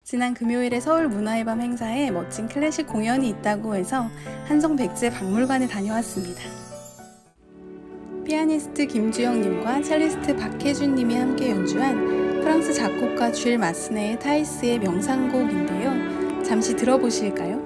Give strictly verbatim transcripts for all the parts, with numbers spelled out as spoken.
지난 금요일에 서울 문화의 밤 행사에 멋진 클래식 공연이 있다고 해서 한성백제 박물관에 다녀왔습니다. 피아니스트 김주영님과 첼리스트 박혜준님이 함께 연주한 프랑스 작곡가 쥘 마스네의 타이스의 명상곡인데요. 잠시 들어보실까요?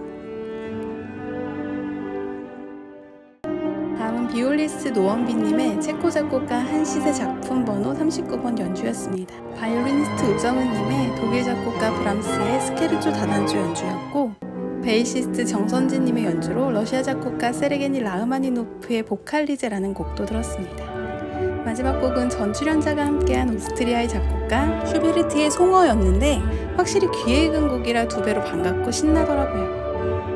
다음은 비올리스트 노원빈님의 체코 작곡가 한시세 작품 번호 삼십구 번 연주였습니다. 바이올리니스트 우정은님의 독일 작곡가 브람스의 스케르초 다단조 연주였고, 베이시스트 정선진님의 연주로 러시아 작곡가 세르게니 라흐마니노프의 보칼리제라는 곡도 들었습니다. 마지막 곡은 전 출연자가 함께한 오스트리아의 작곡가 슈베르트의 송어였는데 확실히 귀에 익은 곡이라 두 배로 반갑고 신나더라고요.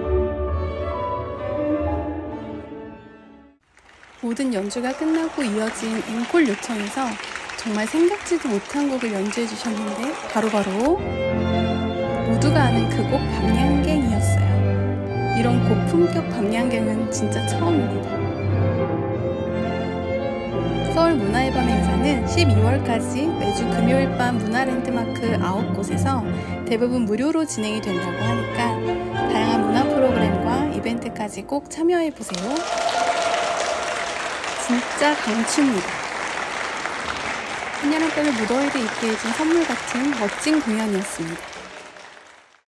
모든 연주가 끝나고 이어진 앵콜 요청에서 정말 생각지도 못한 곡을 연주해 주셨는데 바로바로 모두가 아는 그 곡 밤양갱이었어요. 이런 고품격 밤양갱은 진짜 처음입니다. 서울 문화의 밤 행사는 십이월까지 매주 금요일 밤 문화랜드마크 아홉 곳에서 대부분 무료로 진행이 된다고 하니까 다양한 문화 프로그램과 이벤트까지 꼭 참여해보세요. 진짜 강추입니다. 한여름밤의 무더위를 잊게 해준 선물 같은 멋진 공연이었습니다.